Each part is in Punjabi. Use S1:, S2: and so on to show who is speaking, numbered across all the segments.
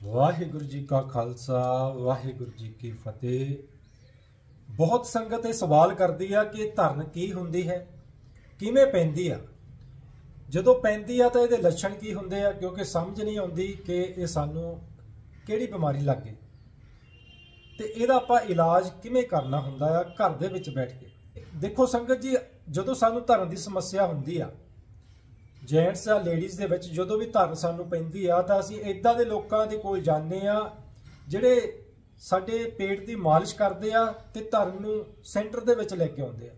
S1: ਵਾਹਿਗੁਰੂ ਜੀ ਕਾ ਖਾਲਸਾ ਵਾਹਿਗੁਰੂ ਜੀ ਕੀ ਫਤਿਹ। ਬਹੁਤ ਸੰਗਤ ਇਹ ਸਵਾਲ ਕਰਦੀ ਆ ਕਿ ਧਰਨ ਕੀ ਹੁੰਦੀ ਹੈ, ਕਿਵੇਂ ਪੈਂਦੀ ਆ, ਜਦੋਂ ਪੈਂਦੀ ਆ ਤਾਂ ਇਹਦੇ ਲੱਛਣ ਕੀ ਹੁੰਦੇ ਆ, ਕਿਉਂਕਿ ਸਮਝ ਨਹੀਂ ਆਉਂਦੀ ਕਿ ਇਹ ਸਾਨੂੰ ਕਿਹੜੀ ਬਿਮਾਰੀ ਲੱਗ ਗਈ ਤੇ ਇਹਦਾ ਆਪਾਂ ਇਲਾਜ ਕਿਵੇਂ ਕਰਨਾ ਹੁੰਦਾ ਆ ਘਰ ਦੇ ਵਿੱਚ ਬੈਠ ਕੇ। ਦੇਖੋ ਸੰਗਤ ਜੀ, ਜਦੋਂ ਸਾਨੂੰ ਧਰਨ ਦੀ ਸਮੱਸਿਆ ਹੁੰਦੀ ਆ, ਜੈਂਟਸ ਆ ਲੇਡੀਜ਼ ਦੇ ਵਿੱਚ ਜਦੋਂ ਵੀ ਧਰਨ ਸਾਨੂੰ ਪੈਂਦੀ ਆ ਤਾਂ ਅਸੀਂ ਇਦਾਂ ਦੇ ਲੋਕਾਂ ਦੇ ਕੋਲ ਜਾਂਦੇ ਆ ਜਿਹੜੇ ਸਾਡੇ ਪੇਟ ਦੀ ਮਾਲਿਸ਼ ਕਰਦੇ ਆ ਤੇ ਧਰਨ ਨੂੰ ਸੈਂਟਰ ਦੇ ਵਿੱਚ ਲੈ ਕੇ ਆਉਂਦੇ ਆ।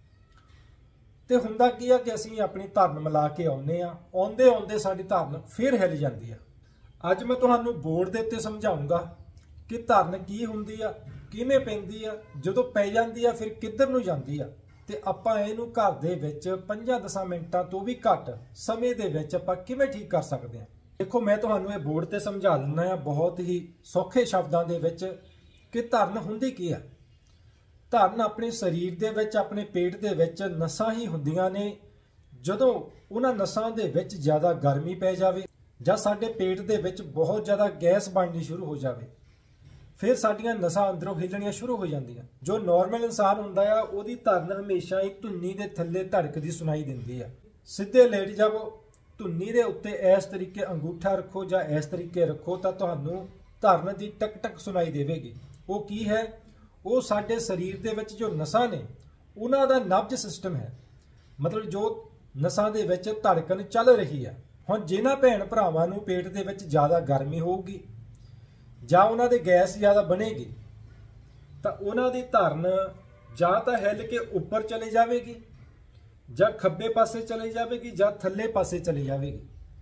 S1: ਤੇ ਹੁੰਦਾ ਕੀ ਆ ਕਿ ਅਸੀਂ ਆਪਣੀ ਧਰਨ ਮਿਲਾ ਕੇ ਆਉਂਦੇ ਆ, ਆਉਂਦੇ ਆਉਂਦੇ ਸਾਡੀ ਧਰਨ ਫਿਰ ਹਿੱਲ ਜਾਂਦੀ ਆ। ਅੱਜ ਮੈਂ ਤੁਹਾਨੂੰ ਬੋਰਡ ਦੇ ਉੱਤੇ ਸਮਝਾਉਂਗਾ ਕਿ ਧਰਨ ਕੀ ਹੁੰਦੀ ਆ, ਕਿਵੇਂ ਪੈਂਦੀ ਆ, ਜਦੋਂ ਪੈ ਜਾਂਦੀ ਆ ਫਿਰ ਕਿੱਧਰ ਨੂੰ ਜਾਂਦੀ ਆ, ਤੇ ਆਪਾਂ ਇਹਨੂੰ ਘਰ ਦੇ ਵਿੱਚ 5-10 ਮਿੰਟਾਂ ਤੋਂ ਵੀ ਘੱਟ ਸਮੇਂ ਦੇ ਵਿੱਚ ਆਪਾਂ ਕਿਵੇਂ ਠੀਕ ਕਰ ਸਕਦੇ ਹਾਂ। ਦੇਖੋ, ਮੈਂ ਤੁਹਾਨੂੰ ਇਹ ਬੋਰਡ ਤੇ ਸਮਝਾ ਦਿੰਦਾ ਆ ਬਹੁਤ ਹੀ ਸੌਖੇ ਸ਼ਬਦਾਂ ਦੇ ਵਿੱਚ ਕਿ ਧਰਨ ਹੁੰਦੀ ਕੀ ਆ। ਧਰਨ ਆਪਣੇ ਸਰੀਰ ਦੇ ਵਿੱਚ, ਆਪਣੇ ਪੇਟ ਦੇ ਵਿੱਚ ਨਸਾਂ ਹੀ ਹੁੰਦੀਆਂ ਨੇ। ਜਦੋਂ ਉਹਨਾਂ ਨਸਾਂ ਦੇ ਵਿੱਚ ਜ਼ਿਆਦਾ ਗਰਮੀ ਪੈ ਜਾਵੇ ਜਾਂ ਸਾਡੇ ਪੇਟ ਦੇ ਵਿੱਚ ਬਹੁਤ ਜ਼ਿਆਦਾ ਗੈਸ ਬਣਨੀ ਸ਼ੁਰੂ ਹੋ ਜਾਵੇ, ਫਿਰ ਸਾਡੀਆਂ ਨਸਾਂ ਅੰਦਰੋਂ ਹਿੱਲਣੀਆਂ ਸ਼ੁਰੂ ਹੋ ਜਾਂਦੀਆਂ। ਜੋ ਨਾਰਮਲ ਇਨਸਾਨ ਹੁੰਦਾ ਆ ਉਹਦੀ ਧਰਨ ਹਮੇਸ਼ਾ ਇੱਕ ਧੁੰਨੀ ਦੇ ਥੱਲੇ ਧੜਕਦੀ ਸੁਣਾਈ ਦਿੰਦੀ ਆ। ਸਿੱਧੇ ਲੇਟ ਜਾਵੋ, ਧੁੰਨੀ ਦੇ ਉੱਤੇ ਇਸ ਤਰੀਕੇ ਅੰਗੂਠਾ ਰੱਖੋ ਜਾਂ ਇਸ ਤਰੀਕੇ ਰੱਖੋ ਤਾਂ ਤੁਹਾਨੂੰ ਧਰਨ ਦੀ ਟਕ ਟਕ ਸੁਣਾਈ ਦੇਵੇਗੀ। ਉਹ ਕੀ ਹੈ? ਉਹ ਸਾਡੇ ਸਰੀਰ ਦੇ ਵਿੱਚ ਜੋ ਨਸਾਂ ਨੇ ਉਹਨਾਂ ਦਾ ਨਬਜ਼ ਸਿਸਟਮ ਹੈ। ਮਤਲਬ ਜੋ ਨਸਾਂ ਦੇ ਵਿੱਚ ਧੜਕਣ ਚੱਲ ਰਹੀ ਆ। ਹੁਣ ਜਿਨ੍ਹਾਂ ਭੈਣ ਭਰਾਵਾਂ ਨੂੰ ਪੇਟ ਦੇ ਵਿੱਚ ਜ਼ਿਆਦਾ ਗਰਮੀ ਹੋਊਗੀ ਜਾਂ ਉਹਨਾਂ ਦੇ ਗੈਸ ਜ਼ਿਆਦਾ ਬਣੇਗੀ ਤਾਂ ਉਹਨਾਂ ਦੀ ਧਰਨ ਜਾਂ ਤਾਂ ਹਿੱਲ ਕੇ ਉੱਪਰ ਚਲੀ ਜਾਵੇਗੀ ਜਾਂ ਖੱਬੇ ਪਾਸੇ ਚਲੀ ਜਾਵੇਗੀ ਜਾਂ ਥੱਲੇ ਪਾਸੇ ਚਲੀ ਜਾਵੇਗੀ।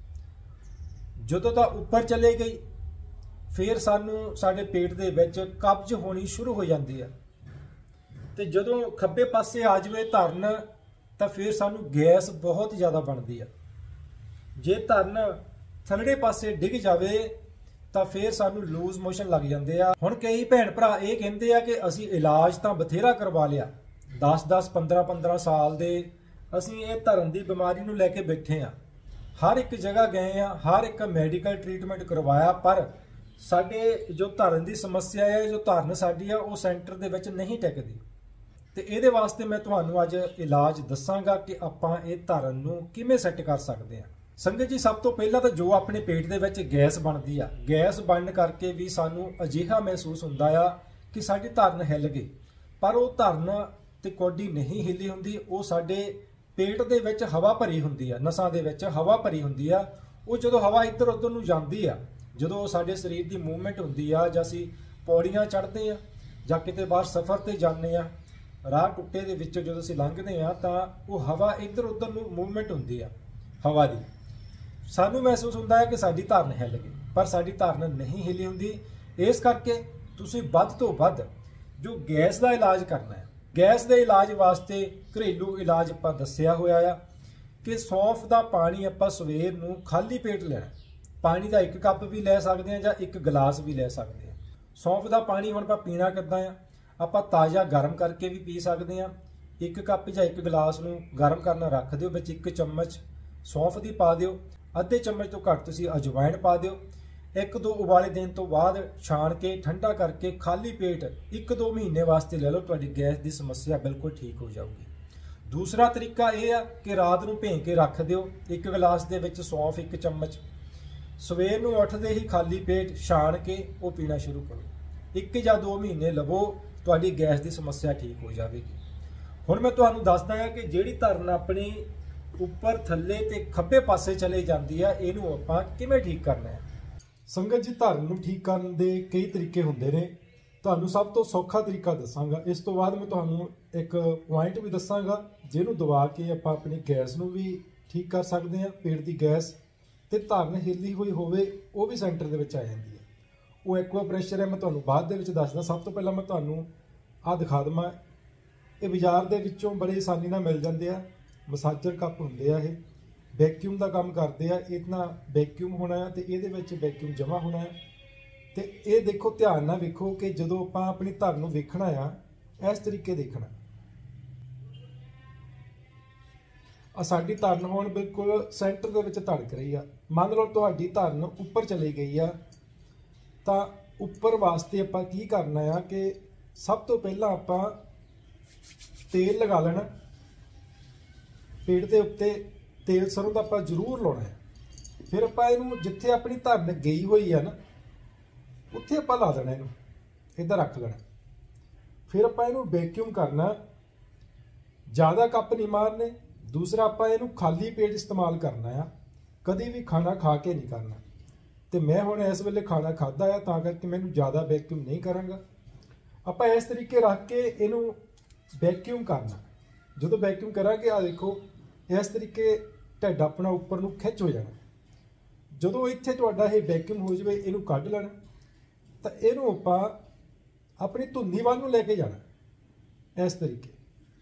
S1: ਜਦੋਂ ਤਾਂ ਉੱਪਰ ਚਲੇ ਗਈ ਫਿਰ ਸਾਨੂੰ ਸਾਡੇ ਪੇਟ ਦੇ ਵਿੱਚ ਕਬਜ਼ ਹੋਣੀ ਸ਼ੁਰੂ ਹੋ ਜਾਂਦੀ ਹੈ, ਤੇ ਜਦੋਂ ਖੱਬੇ ਪਾਸੇ ਆ ਜਾਵੇ ਧਰਨ ਤਾਂ ਫਿਰ ਸਾਨੂੰ ਗੈਸ ਬਹੁਤ ਜ਼ਿਆਦਾ ਬਣਦੀ ਹੈ। ਜੇ ਧਰਨ ਥੱਲੜੇ ਪਾਸੇ ਡਿੱਗ ਜਾਵੇ ਤਾਂ ਫਿਰ ਸਾਨੂੰ ਲੂਜ਼ ਮੋਸ਼ਨ ਲੱਗ ਜਾਂਦੇ ਆ। ਹੁਣ ਕਈ ਭੈਣ ਭਰਾ ਇਹ ਕਹਿੰਦੇ ਆ ਕਿ ਅਸੀਂ ਇਲਾਜ ਤਾਂ ਬਥੇਰਾ ਕਰਵਾ ਲਿਆ, 10-10 15-15 ਸਾਲ ਦੇ ਅਸੀਂ ਇਹ ਧਰਨ ਦੀ ਬਿਮਾਰੀ ਨੂੰ ਲੈ ਕੇ ਬੈਠੇ ਆ, ਹਰ ਇੱਕ ਜਗ੍ਹਾ ਗਏ ਆ, ਹਰ ਇੱਕ ਮੈਡੀਕਲ ਟ੍ਰੀਟਮੈਂਟ ਕਰਵਾਇਆ, ਪਰ ਸਾਡੇ ਜੋ ਧਰਨ ਦੀ ਸਮੱਸਿਆ ਹੈ, ਜੋ ਧਰਨ ਸਾਡੀ ਆ, ਉਹ ਸੈਂਟਰ ਦੇ ਵਿੱਚ ਨਹੀਂ ਟਿਕਦੀ। ਤੇ ਇਹਦੇ ਵਾਸਤੇ ਮੈਂ ਤੁਹਾਨੂੰ ਅੱਜ ਇਲਾਜ ਦੱਸਾਂਗਾ ਕਿ ਆਪਾਂ ਇਹ ਧਰਨ ਨੂੰ ਕਿਵੇਂ ਸੈੱਟ ਕਰ ਸਕਦੇ ਆ। ਸੰਗਤ ਜੀ, ਸਭ ਤੋਂ ਪਹਿਲਾਂ ਤਾਂ ਜੋ ਆਪਣੇ ਪੇਟ ਦੇ ਵਿੱਚ ਗੈਸ ਬਣਦੀ ਆ, ਗੈਸ ਬਣਨ ਕਰਕੇ ਵੀ ਸਾਨੂੰ ਅਜਿਹਾ ਮਹਿਸੂਸ ਹੁੰਦਾ ਆ ਕਿ ਸਾਡੀ ਧਰਨ ਹਿੱਲ ਗਈ, ਪਰ ਉਹ ਧਰਨ ਤੇ ਕੋਡੀ ਨਹੀਂ ਹਿੱਲੀ ਹੁੰਦੀ। ਉਹ ਸਾਡੇ ਪੇਟ ਦੇ ਵਿੱਚ ਹਵਾ ਭਰੀ ਹੁੰਦੀ ਆ, ਨਸਾਂ ਦੇ ਵਿੱਚ ਹਵਾ ਭਰੀ ਹੁੰਦੀ ਆ। ਉਹ ਜਦੋਂ ਹਵਾ ਇੱਧਰ ਉੱਧਰ ਨੂੰ ਜਾਂਦੀ ਆ, ਜਦੋਂ ਸਾਡੇ ਸਰੀਰ ਦੀ ਮੂਵਮੈਂਟ ਹੁੰਦੀ ਆ, ਜਾਂ ਅਸੀਂ ਪੌੜੀਆਂ ਚੜ੍ਹਦੇ ਆ ਜਾਂ ਕਿਤੇ ਬਾਹਰ ਸਫ਼ਰ ਤੇ ਜਾਂਦੇ ਆ, ਰਾਹ ਟੁੱਟੇ ਦੇ ਵਿੱਚੋਂ ਜਦੋਂ ਅਸੀਂ ਲੰਘਦੇ ਆ ਤਾਂ ਉਹ ਹਵਾ ਇੱਧਰ ਉੱਧਰ ਨੂੰ ਮੂਵਮੈਂਟ ਹੁੰਦੀ ਆ ਹਵਾ ਦੀ। ਸਾਨੂੰ ਮਹਿਸੂਸ ਹੁੰਦਾ ਹੈ ਕਿ ਸਾਡੀ ਧਰਨ ਹਿੱਲ ਗਈ, ਪਰ ਸਾਡੀ ਧਰਨ ਨਹੀਂ ਹਿੱਲੀ ਹੁੰਦੀ। ਇਸ ਕਰਕੇ ਤੁਸੀਂ ਵੱਧ ਤੋਂ ਵੱਧ ਜੋ ਗੈਸ ਦਾ ਇਲਾਜ ਕਰਨਾ ਹੈ, ਗੈਸ ਦੇ ਇਲਾਜ ਵਾਸਤੇ ਘਰੇਲੂ ਇਲਾਜ ਆਪਾਂ ਦੱਸਿਆ ਹੋਇਆ ਆ ਕਿ ਸੌਂਫ ਦਾ ਪਾਣੀ ਆਪਾਂ ਸਵੇਰ ਨੂੰ ਖਾਲੀ ਪੇਟ ਲੈਣਾ। ਪਾਣੀ ਦਾ 1 ਕੱਪ ਵੀ ਲੈ ਸਕਦੇ ਆ ਜਾਂ 1 ਗਲਾਸ ਵੀ ਲੈ ਸਕਦੇ ਆ। ਸੌਂਫ ਦਾ ਪਾਣੀ ਹੁਣ ਆਪਾਂ ਪੀਣਾ ਕਿੱਦਾਂ ਆ? ਆਪਾਂ ਤਾਜ਼ਾ ਗਰਮ ਕਰਕੇ ਵੀ ਪੀ ਸਕਦੇ ਆ। 1 ਕੱਪ ਜਾਂ 1 ਗਲਾਸ ਨੂੰ ਗਰਮ ਕਰਨਾ ਰੱਖ ਦਿਓ, ਵਿੱਚ 1 ਚਮਚ ਸੌਂਫ ਦੀ ਪਾ ਦਿਓ, ਅੱਧੇ ਚਮਚ ਤੋਂ ਘੱਟ ਤੁਸੀਂ ਅਜਵਾਇਣ ਪਾ ਦਿਓ। 1-2 ਉਬਾਲੇ ਦੇਣ ਤੋਂ ਬਾਅਦ ਛਾਣ ਕੇ ਠੰਡਾ ਕਰਕੇ ਖਾਲੀ ਪੇਟ 1-2 ਮਹੀਨੇ ਵਾਸਤੇ ਲੈ ਲਓ, ਤੁਹਾਡੀ ਗੈਸ ਦੀ ਸਮੱਸਿਆ ਬਿਲਕੁਲ ਠੀਕ ਹੋ ਜਾਊਗੀ। ਦੂਸਰਾ ਤਰੀਕਾ ਇਹ ਆ ਕਿ ਰਾਤ ਨੂੰ ਭੇਂ ਕੇ ਰੱਖ ਦਿਓ 1 ਗਲਾਸ ਦੇ ਵਿੱਚ ਸੌਂਫ 1 ਚਮਚ, ਸਵੇਰ ਨੂੰ ਉੱਠਦੇ ਹੀ ਖਾਲੀ ਪੇਟ ਛਾਣ ਕੇ ਉਹ ਪੀਣਾ ਸ਼ੁਰੂ ਕਰੋ। 1 ਜਾਂ 2 ਮਹੀਨੇ ਲਵੋ, ਤੁਹਾਡੀ ਗੈਸ ਦੀ ਸਮੱਸਿਆ ਠੀਕ ਹੋ ਜਾਵੇਗੀ। ਹੁਣ ਮੈਂ ਤੁਹਾਨੂੰ ਦੱਸਦਾ ਹਾਂ ਕਿ ਜਿਹੜੀ ਧਰਨ ਆਪਣੀ ਉੱਪਰ ਥੱਲੇ ਤੇ ਖੱਬੇ ਪਾਸੇ ਚਲੇ ਜਾਂਦੀ ਆ, ਇਹਨੂੰ ਆਪਾਂ ਕਿਵੇਂ ਠੀਕ ਕਰਨਾ ਹੈ। ਸੰਗਤ ਜੀ, ਧਰਨ ਨੂੰ ਠੀਕ ਕਰਨ ਦੇ ਕਈ ਤਰੀਕੇ ਹੁੰਦੇ ਨੇ। ਤੁਹਾਨੂੰ ਸਭ ਤੋਂ ਸੌਖਾ ਤਰੀਕਾ ਦੱਸਾਂਗਾ। ਇਸ ਤੋਂ ਬਾਅਦ ਮੈਂ ਤੁਹਾਨੂੰ ਇੱਕ ਪੁਆਇੰਟ ਵੀ ਦੱਸਾਂਗਾ ਜਿਹਨੂੰ ਦਬਾ ਕੇ ਆਪਾਂ ਆਪਣੀ ਗੈਸ ਨੂੰ ਵੀ ਠੀਕ ਕਰ ਸਕਦੇ ਹਾਂ। ਪੇਟ ਦੀ ਗੈਸ ਤੇ ਧਰਨ ਹਿੱਲੀ ਹੋਈ ਹੋਵੇ ਉਹ ਵੀ ਸੈਂਟਰ ਦੇ ਵਿੱਚ ਆ ਜਾਂਦੀ ਹੈ। ਉਹ ਐਕਵਾ ਪ੍ਰੈਸ਼ਰ ਹੈ, ਮੈਂ ਤੁਹਾਨੂੰ ਬਾਅਦ ਦੇ ਵਿੱਚ ਦੱਸਦਾ। ਸਭ ਤੋਂ ਪਹਿਲਾਂ ਮੈਂ ਤੁਹਾਨੂੰ ਆਹ ਦਿਖਾ ਦੇਵਾਂ। ਇਹ ਬਾਜ਼ਾਰ ਦੇ ਵਿੱਚੋਂ ਬੜੇ ਆਸਾਨੀ ਨਾਲ ਮਿਲ ਜਾਂਦੇ ਆ। ਮਸਾਜਰ ਕੱਪ ਹੁੰਦੇ ਆ, ਇਹ ਵੈਕਿਊਮ ਦਾ ਕੰਮ ਕਰਦੇ ਆ। ਇਤਨਾ ਵੈਕਿਊਮ ਹੋਣਾ ਹੈ ਤੇ ਇਹਦੇ ਵਿੱਚ ਵੈਕਿਊਮ ਜਮ੍ਹਾਂ ਹੋਣਾ ਹੈ। ਤੇ ਇਹ ਦੇਖੋ, ਧਿਆਨ ਨਾਲ ਵੇਖੋ ਕਿ ਜਦੋਂ ਆਪਾਂ ਆਪਣੀ ਧਰਨ ਨੂੰ ਵੇਖਣਾ ਆ, ਇਸ ਤਰੀਕੇ ਦੇਖਣਾ। ਸਾਡੀ ਧਰਨ ਹੁਣ ਬਿਲਕੁਲ ਸੈਂਟਰ ਦੇ ਵਿੱਚ ਧੜਕ ਰਹੀ ਆ। ਮੰਨ ਲਓ ਤੁਹਾਡੀ ਧਰਨ ਉੱਪਰ ਚਲੀ ਗਈ ਆ ਤਾਂ ਉੱਪਰ ਵਾਸਤੇ ਆਪਾਂ ਕੀ ਕਰਨਾ ਆ ਕਿ ਸਭ ਤੋਂ ਪਹਿਲਾਂ ਆਪਾਂ ਤੇਲ ਲਗਾ ਲੈਣਾ। ਪੇਟ ਦੇ ਉੱਤੇ ਤੇਲ ਸਰੋਂ ਦਾ ਆਪਾਂ ਜ਼ਰੂਰ ਲਾਉਣਾ ਹੈ। ਫਿਰ ਆਪਾਂ ਇਹਨੂੰ ਜਿੱਥੇ ਆਪਣੀ ਧਰਨ ਗਈ ਹੋਈ ਆ ਨਾ ਉੱਥੇ ਆਪਾਂ ਲਾ ਦੇਣਾ, ਇਹਨੂੰ ਇੱਧਰ ਰੱਖ ਲੈਣਾ। ਫਿਰ ਆਪਾਂ ਇਹਨੂੰ ਵੈਕਿਊਮ ਕਰਨਾ, ज़्यादा कप नहीं मारने। दूसरा ਆਪਾਂ ਇਹਨੂੰ ਖਾਲੀ ਪੇਟ इस्तेमाल करना ਆ, कभी भी खाना खा के नहीं करना। तो मैं हुण इस वेले खाना खादा है तां करके मैनूं ज़्यादा वैक्यूम नहीं करांगा। ਆਪਾਂ इस तरीके रख के ਇਹਨੂੰ वैक्यूम करना। जो वैक्यूम करांगे आ देखो इस तरीके ढिड अपना उपर नूं खिच हो जाना। जो इत्थे तुहाडा ये वैक्यूम हो जाए इहनूं कढ लेना, तो इहनूं आपां अपनी धुंनी वाल नूं लैके जाना। इस तरीके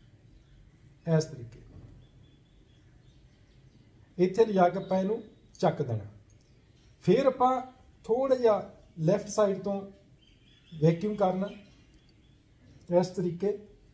S1: इत्थे लिजा के आपां इहनूं चक देना। फिर आपां थोड़ा जिहा लैफ्ट साइड तो वैक्यूम करना। इस तरीके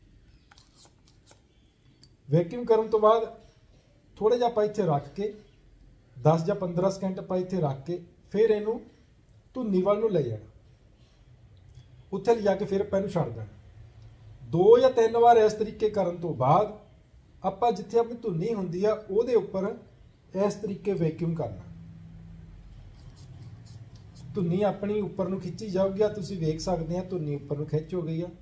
S1: वैक्यूम करन तो बाद थोड़ा जिहा आपां इत्थे रख के 10 या 15 सेकंड आपां इत्थे रख के फिर इहनूं धुंनी वाल नूं ले जाना। उत्थे लिजा के फिर आपां इहनूं छड्ड देना। 2 या 3 बार इस तरीके करन तो बाद ਆਪਾਂ ਜਿੱਥੇ ਆਪਣੀ ਧੁੰਨੀ ਹੁੰਦੀ ਆ ਉਹਦੇ ਉੱਪਰ ਇਸ ਤਰੀਕੇ ਵੈਕਿਊਮ ਕਰਨਾ। ਧੁੰਨੀ ਆਪਣੀ ਉੱਪਰ ਨੂੰ ਖਿੱਚੀ ਜਾਊਗੀ, ਆ ਤੁਸੀਂ ਵੇਖ ਸਕਦੇ ਆ ਧੁੰਨੀ ਉੱਪਰ ਨੂੰ ਖਿੱਚ ਹੋ ਗਈ ਆ।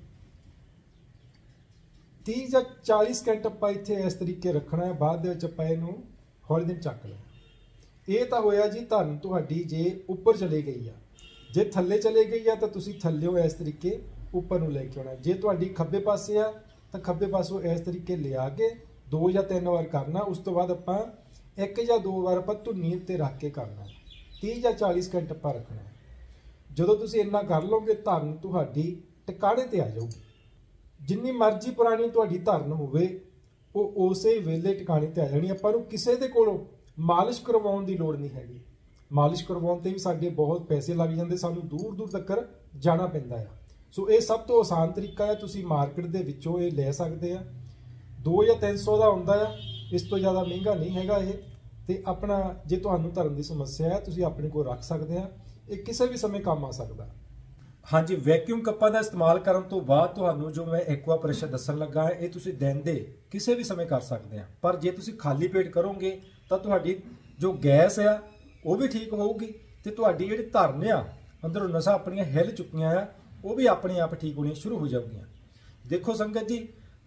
S1: 30 ਜਾਂ 40 ਸਕਿੰਟ ਆਪਾਂ ਇੱਥੇ ਇਸ ਤਰੀਕੇ ਰੱਖਣਾ ਹੈ। ਬਾਅਦ ਦੇ ਵਿੱਚ ਆਪਾਂ ਇਹਨੂੰ ਹੌਲੀ ਦਿਨ ਚੱਕ ਲੈਣਾ। ਇਹ ਤਾਂ ਹੋਇਆ ਜੀ ਧਰਨ ਤੁਹਾਡੀ ਜੇ ਉੱਪਰ ਚਲੇ ਗਈ ਆ। ਜੇ ਥੱਲੇ ਚਲੇ ਗਈ ਆ ਤਾਂ ਤੁਸੀਂ ਥੱਲਿਓਂ ਇਸ ਤਰੀਕੇ ਉੱਪਰ ਨੂੰ ਲੈ ਕੇ ਆਉਣਾ। ਜੇ ਤੁਹਾਡੀ ਖੱਬੇ ਪਾਸੇ ਆ ਤਾਂ ਖੱਬੇ ਪਾਸੋਂ ਇਸ ਤਰੀਕੇ ਲਿਆ ਕੇ 2 ਜਾਂ 3 ਵਾਰ करना। उस तो बाद ਆਪਾਂ 1 ਜਾਂ 2 ਵਾਰ ਆਪਾਂ ਧੁੰਨੀ ਉੱਤੇ ਰੱਖ ਕੇ ਕਰਨਾ। 30 ਜਾਂ 40 ਸਕਿੰਟ ਆਪਾਂ ਰੱਖਣਾ। ਜਦੋਂ ਤੁਸੀਂ ਇੰਨਾ ਕਰ ਲਓਗੇ ਧਰਨ ਤੁਹਾਡੀ ਟਿਕਾਣੇ ਤੇ ਆ ਜਾਊਗੀ। ਜਿੰਨੀ ਮਰਜ਼ੀ ਪੁਰਾਣੀ ਤੁਹਾਡੀ ਧਰਨ ਹੋਵੇ ਉਹ ਉਸੇ ਵੇਲੇ ਟਿਕਾਣੇ ਤੇ ਆ ਜਾਣੀ। ਆਪਾਂ ਨੂੰ ਕਿਸੇ ਦੇ ਕੋਲੋਂ ਮਾਲਿਸ਼ ਕਰਵਾਉਣ ਦੀ ਲੋੜ ਨਹੀਂ ਹੈਗੀ। ਮਾਲਿਸ਼ ਕਰਵਾਉਣ ਤੇ ਵੀ ਸਾਡੇ ਬਹੁਤ ਪੈਸੇ ਲੱਗ ਜਾਂਦੇ, ਸਾਨੂੰ ਦੂਰ ਦੂਰ ਤੱਕ ਜਾਣਾ ਪੈਂਦਾ ਆ। ਸੋ ਇਹ ਸਭ ਤੋਂ ਆਸਾਨ ਤਰੀਕਾ ਹੈ। ਤੁਸੀਂ ਮਾਰਕੀਟ ਦੇ ਵਿੱਚੋਂ ਇਹ ਲੈ ਸਕਦੇ ਆ। 2 ਜਾਂ 300 ਦਾ ਹੁੰਦਾ ਆ, ਇਸ ਤੋਂ ਜ਼ਿਆਦਾ ਮਹਿੰਗਾ ਨਹੀਂ ਹੈਗਾ ਇਹ। ਤੇ ਆਪਣਾ ਜੇ ਤੁਹਾਨੂੰ ਧਰਨ ਦੀ ਸਮੱਸਿਆ ਹੈ ਤੁਸੀਂ ਆਪਣੇ ਕੋਲ ਰੱਖ ਸਕਦੇ ਆ। ਇਹ ਕਿਸੇ ਵੀ ਸਮੇਂ ਕੰਮ ਆ ਸਕਦਾ। ਹਾਂਜੀ, ਵੈਕਿਊਮ ਕੱਪਾਂ ਦਾ ਇਸਤੇਮਾਲ ਕਰਨ ਤੋਂ ਬਾਅਦ ਤੁਹਾਨੂੰ ਜੋ ਮੈਂ ਐਕਵਾ ਪ੍ਰੈਸ਼ਰ ਦੱਸਣ ਲੱਗਾ ਹੈ ਇਹ ਤੁਸੀਂ ਦਿਨ ਦੇ ਕਿਸੇ ਵੀ ਸਮੇਂ ਕਰ ਸਕਦੇ ਆ। ਪਰ ਜੇ ਤੁਸੀਂ ਖਾਲੀ ਪੇਟ ਕਰੋਗੇ ਤਾਂ ਤੁਹਾਡੀ ਜੋ ਗੈਸ ਆ ਉਹ ਵੀ ਠੀਕ ਹੋਊਗੀ ਤੇ ਤੁਹਾਡੀ ਜਿਹੜੀ ਧਰਨ ਆ ਅੰਦਰੋਂ ਨਸਾਂ ਆਪਣੀਆਂ ਹਿੱਲ ਚੁੱਕੀਆਂ ਆ ਉਹ ਵੀ ਆਪਣੇ ਆਪ ਠੀਕ ਹੋਣੀਆਂ ਸ਼ੁਰੂ ਹੋ ਜਾਊਗੀਆਂ। ਦੇਖੋ ਸੰਗਤ ਜੀ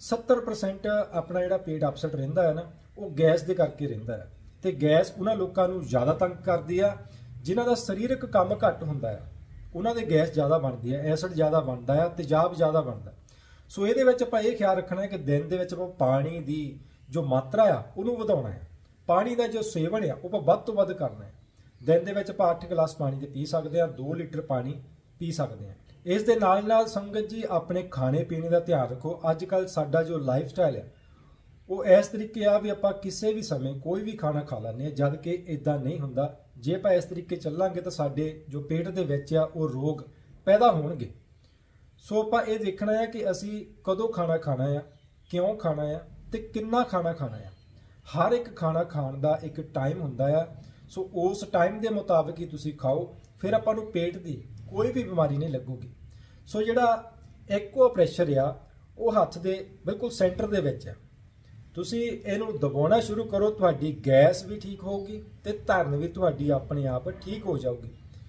S1: 70% ਆਪਣਾ ਜਿਹੜਾ ਪੇਟ ਅਪਸੈਟ ਰਹਿੰਦਾ ਹੈ ਨਾ ਉਹ ਗੈਸ ਦੇ ਕਰਕੇ ਰਹਿੰਦਾ ਹੈ। ਤੇ ਗੈਸ ਉਹਨਾਂ ਲੋਕਾਂ ਨੂੰ ਜ਼ਿਆਦਾ ਤੰਗ ਕਰਦੀ ਆ ਜਿਨ੍ਹਾਂ ਦਾ ਸਰੀਰਕ ਕੰਮ ਘੱਟ ਹੁੰਦਾ ਆ। ਉਹਨਾਂ ਦੇ ਗੈਸ ਜ਼ਿਆਦਾ ਬਣਦੀ ਹੈ, ਐਸਿਡ ਜ਼ਿਆਦਾ ਬਣਦਾ ਆ, ਤੇਜ਼ਾਬ ਜ਼ਿਆਦਾ ਬਣਦਾ। ਸੋ ਇਹਦੇ ਵਿੱਚ ਆਪਾਂ ਇਹ ਖਿਆਲ ਰੱਖਣਾ ਹੈ ਕਿ ਦਿਨ ਦੇ ਵਿੱਚ ਆਪਾਂ ਪਾਣੀ ਦੀ ਜੋ ਮਾਤਰਾ ਆ ਉਹਨੂੰ ਵਧਾਉਣਾ ਹੈ। ਪਾਣੀ ਦਾ ਜੋ ਸੇਵਨ ਆ ਉਹ ਆਪਾਂ ਵੱਧ ਤੋਂ ਵੱਧ ਕਰਨਾ ਹੈ। ਦਿਨ ਦੇ ਵਿੱਚ ਆਪਾਂ 8 ਗਲਾਸ ਪਾਣੀ ਦੇ ਪੀ ਸਕਦੇ ਆ, 2 ਲੀਟਰ ਪਾਣੀ ਪੀ ਸਕਦੇ ਆ। ਇਸ ਦੇ ਨਾਲ ਸੰਗਤ ਜੀ ਆਪਣੇ ਖਾਣੇ ਪੀਣੇ ਦਾ ਧਿਆਨ ਰੱਖੋ। ਅੱਜ ਕੱਲ ਸਾਡਾ ਜੋ ਲਾਈਫ ਸਟਾਈਲ ਹੈ ਉਹ ਇਸ ਤਰੀਕੇ ਆ ਵੀ ਆਪਾਂ ਕਿਸੇ ਵੀ ਸਮੇਂ ਕੋਈ ਵੀ ਖਾਣਾ ਖਾ ਲੈਂਦੇ ਆ, ਜਦ ਕਿ ਇਦਾਂ ਨਹੀਂ ਹੁੰਦਾ। ਜੇ ਆਪਾਂ ਇਸ ਤਰੀਕੇ ਚੱਲਾਂਗੇ ਤਾਂ ਸਾਡੇ ਜੋ ਪੇਟ ਦੇ ਵਿੱਚ ਆ ਉਹ ਰੋਗ ਪੈਦਾ ਹੋਣਗੇ। ਸੋ ਆਪਾਂ ਇਹ ਦੇਖਣਾ ਹੈ ਕਿ ਅਸੀਂ ਕਦੋਂ ਖਾਣਾ ਖਾਣਾ ਆ, ਕਿਉਂ ਖਾਣਾ ਆ ਤੇ ਕਿੰਨਾ ਖਾਣਾ ਖਾਣਾ ਆ। ਹਰ ਇੱਕ ਖਾਣਾ ਖਾਣ ਦਾ ਇੱਕ ਟਾਈਮ ਹੁੰਦਾ ਆ। ਸੋ ਉਸ ਟਾਈਮ ਦੇ ਮੁਤਾਬਕ ਹੀ ਤੁਸੀਂ ਖਾਓ, ਫਿਰ ਆਪਾਂ ਨੂੰ ਪੇਟ ਦੀ ਕੋਈ ਵੀ ਬਿਮਾਰੀ ਨਹੀਂ ਲੱਗੂਗੀ। ਸੋ ਜਿਹੜਾ ਐਕਵਾ ਪ੍ਰੈਸ਼ਰ ਆ ਉਹ ਹੱਥ ਦੇ ਬਿਲਕੁਲ ਸੈਂਟਰ ਦੇ ਵਿੱਚ ਆ। ਤੁਸੀਂ ਇਹਨੂੰ ਦਬਾਉਣਾ ਸ਼ੁਰੂ ਕਰੋ, ਤੁਹਾਡੀ ਗੈਸ ਵੀ ਠੀਕ ਹੋਊਗੀ ਤੇ ਧਰਨ ਵੀ ਤੁਹਾਡੀ ਆਪਣੇ ਆਪ ਠੀਕ ਹੋ ਜਾਊਗੀ।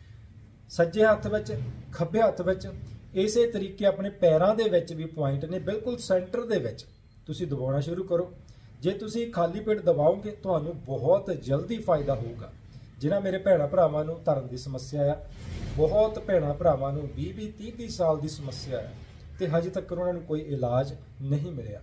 S1: ਸੱਜੇ ਹੱਥ ਵਿੱਚ, ਖੱਬੇ ਹੱਥ ਵਿੱਚ, ਇਸੇ ਤਰੀਕੇ ਆਪਣੇ ਪੈਰਾਂ ਦੇ ਵਿੱਚ ਵੀ ਪੁਆਇੰਟ ਨੇ, ਬਿਲਕੁਲ ਸੈਂਟਰ ਦੇ ਵਿੱਚ ਤੁਸੀਂ ਦਬਾਉਣਾ ਸ਼ੁਰੂ ਕਰੋ। ਜੇ ਤੁਸੀਂ ਖਾਲੀ ਪੇਟ ਦਬਾਓਗੇ ਤੁਹਾਨੂੰ ਬਹੁਤ ਜਲਦੀ ਫਾਇਦਾ ਹੋਊਗਾ। ਜਿਨ੍ਹਾਂ ਮੇਰੇ ਭੈਣਾਂ ਭਰਾਵਾਂ ਨੂੰ ਧਰਨ ਦੀ ਸਮੱਸਿਆ ਆ, ਬਹੁਤ ਭੈਣਾਂ ਭਰਾਵਾਂ ਨੂੰ 20-20, 30-30 ਸਾਲ ਦੀ ਸਮੱਸਿਆ ਹੈ ਤੇ ਹਜੇ ਤੱਕ ਉਹਨਾਂ ਨੂੰ ਕੋਈ ਇਲਾਜ ਨਹੀਂ ਮਿਲਿਆ।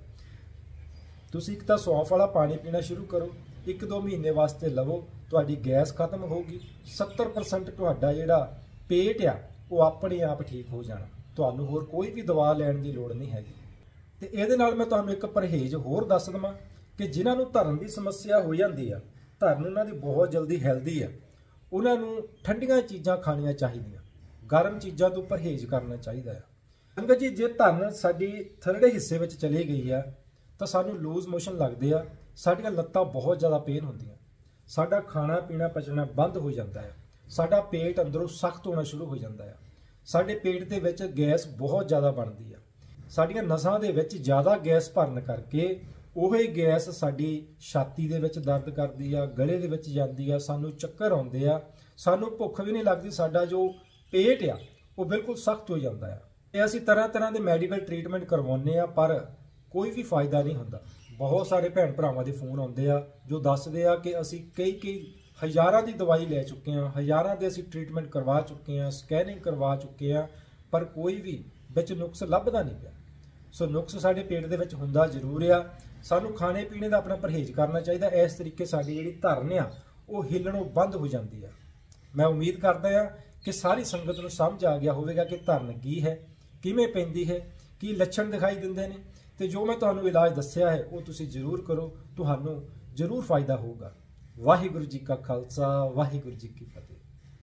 S1: ਤੁਸੀਂ ਇੱਕ ਤਾਂ ਸੌਂਫ ਵਾਲਾ ਪਾਣੀ ਪੀਣਾ ਸ਼ੁਰੂ ਕਰੋ, 1-2 ਮਹੀਨੇ ਵਾਸਤੇ ਲਵੋ, ਤੁਹਾਡੀ ਗੈਸ ਖਤਮ ਹੋਊਗੀ। 70% ਤੁਹਾਡਾ ਜਿਹੜਾ ਪੇਟ ਆ ਉਹ ਆਪਣੇ ਆਪ ਠੀਕ ਹੋ ਜਾਣਾ। ਤੁਹਾਨੂੰ ਹੋਰ ਕੋਈ ਵੀ ਦਵਾ ਲੈਣ ਦੀ ਲੋੜ ਨਹੀਂ ਹੈਗੀ। ਤੇ ਇਹਦੇ ਨਾਲ ਮੈਂ ਤੁਹਾਨੂੰ ਇੱਕ ਪਰਹੇਜ਼ ਹੋਰ ਦੱਸ ਦਵਾਂ ਕਿ ਜਿਨ੍ਹਾਂ ਨੂੰ ਧਰਨ ਦੀ ਸਮੱਸਿਆ ਹੋ ਜਾਂਦੀ ਆ, ਧਰਨ ਉਹਨਾਂ ਦੀ ਬਹੁਤ ਜਲਦੀ ਹਿਲਦੀ ਆ, ਉਹਨਾਂ ਨੂੰ ਠੰਡੀਆਂ ਚੀਜ਼ਾਂ ਖਾਣੀਆਂ ਚਾਹੀਦੀਆਂ, ਗਰਮ ਚੀਜ਼ਾਂ ਤੋਂ ਪਰਹੇਜ਼ ਕਰਨਾ ਚਾਹੀਦਾ ਆ। ਸੰਗਤ ਜੀ, ਜੇ ਧਰਨ ਸਾਡੀ ਥਰੜੇ ਹਿੱਸੇ ਵਿੱਚ ਚਲੀ ਗਈ ਆ ਤਾਂ ਸਾਨੂੰ ਲੂਜ਼ ਮੋਸ਼ਨ ਲੱਗਦੇ ਆ, ਸਾਡੀਆਂ ਲੱਤਾਂ ਬਹੁਤ ਜ਼ਿਆਦਾ ਪੇਨ ਹੁੰਦੀਆਂ, ਸਾਡਾ ਖਾਣਾ ਪੀਣਾ ਪਚਣਾ ਬੰਦ ਹੋ ਜਾਂਦਾ ਹੈ। ਸਾਡਾ ਪੇਟ ਅੰਦਰੋਂ ਸਖਤ ਹੋਣਾ ਸ਼ੁਰੂ ਹੋ ਜਾਂਦਾ ਆ। ਸਾਡੇ ਪੇਟ ਦੇ ਵਿੱਚ ਗੈਸ ਬਹੁਤ ਜ਼ਿਆਦਾ ਬਣਦੀ ਆ। ਸਾਡੀਆਂ ਨਸਾਂ ਦੇ ਵਿੱਚ ਜ਼ਿਆਦਾ ਗੈਸ ਭਰਨ ਕਰਕੇ ਉਹੀ ਗੈਸ ਸਾਡੀ ਛਾਤੀ ਦੇ ਵਿੱਚ ਦਰਦ ਕਰਦੀ ਆ, ਗਲੇ ਦੇ ਵਿੱਚ ਜਾਂਦੀ ਆ, ਸਾਨੂੰ ਚੱਕਰ ਆਉਂਦੇ ਆ, ਸਾਨੂੰ ਭੁੱਖ ਵੀ ਨਹੀਂ ਲੱਗਦੀ। ਸਾਡਾ ਜੋ ਪੇਟ ਆ ਉਹ ਬਿਲਕੁਲ ਸਖਤ ਹੋ ਜਾਂਦਾ ਆ। ਤੇ ਅਸੀਂ ਤਰ੍ਹਾਂ ਤਰ੍ਹਾਂ ਦੇ ਮੈਡੀਕਲ ਟ੍ਰੀਟਮੈਂਟ ਕਰਵਾਉਂਦੇ ਆ, ਪਰ ਕੋਈ ਵੀ ਫਾਇਦਾ ਨਹੀਂ ਹੁੰਦਾ। ਬਹੁਤ ਸਾਰੇ ਭੈਣ ਭਰਾਵਾਂ ਦੇ ਫੋਨ ਆਉਂਦੇ ਆ ਜੋ ਦੱਸਦੇ ਆ ਕਿ ਅਸੀਂ ਕਈ ਹਜ਼ਾਰਾਂ ਦੀ ਦਵਾਈ ਲੈ ਚੁੱਕੇ ਆ, ਹਜ਼ਾਰਾਂ ਦੇ ਅਸੀਂ ਟ੍ਰੀਟਮੈਂਟ ਕਰਵਾ ਚੁੱਕੇ ਆ, ਸਕੈਨਿੰਗ ਕਰਵਾ ਚੁੱਕੇ ਆ, ਪਰ ਕੋਈ ਵੀ ਵਿੱਚ ਨੁਕਸ ਲੱਭਦਾ ਨਹੀਂ ਪਿਆ। ਸੋ ਨੁਕਸ ਸਾਡੇ ਪੇਟ ਦੇ ਵਿੱਚ ਹੁੰਦਾ ਜ਼ਰੂਰ ਆ। ਸਾਨੂੰ ਖਾਣੇ ਪੀਣੇ ਦਾ ਆਪਣਾ ਪਰਹੇਜ਼ ਕਰਨਾ ਚਾਹੀਦਾ। ਇਸ ਤਰੀਕੇ ਸਾਡੀ ਜਿਹੜੀ ਧਰਨ ਆ ਉਹ ਹਿੱਲਣੋਂ ਬੰਦ ਹੋ ਜਾਂਦੀ ਆ। ਮੈਂ ਉਮੀਦ ਕਰਦਾ ਆ ਕਿ ਸਾਰੀ ਸੰਗਤ ਨੂੰ ਸਮਝ ਆ ਗਿਆ ਹੋਵੇਗਾ ਕਿ ਧਰਨ ਕੀ ਹੈ, ਕਿਵੇਂ ਪੈਂਦੀ ਹੈ, ਕੀ ਲੱਛਣ ਦਿਖਾਈ ਦਿੰਦੇ ਨੇ, ਤੇ ਜੋ ਮੈਂ ਤੁਹਾਨੂੰ ਇਲਾਜ ਦੱਸਿਆ ਹੈ ਉਹ ਤੁਸੀਂ ਜ਼ਰੂਰ ਕਰੋ, ਤੁਹਾਨੂੰ ਜ਼ਰੂਰ ਫਾਇਦਾ ਹੋਊਗਾ। ਵਾਹਿਗੁਰੂ ਜੀ ਕਾ ਖਾਲਸਾ, ਵਾਹਿਗੁਰੂ ਜੀ ਕੀ ਫਤਿਹ।